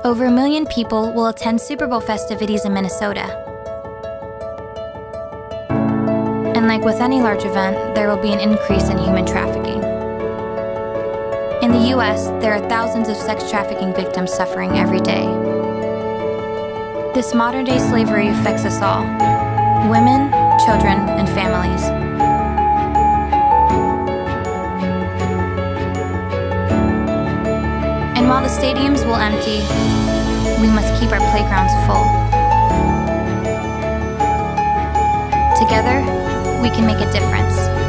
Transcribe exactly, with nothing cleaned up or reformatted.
Over a million people will attend Super Bowl festivities in Minnesota. And like with any large event, there will be an increase in human trafficking. In the U S, there are thousands of sex trafficking victims suffering every day. This modern-day slavery affects us all: women, children, and families. And while the stadiums will empty, we must keep our playgrounds full. Together, we can make a difference.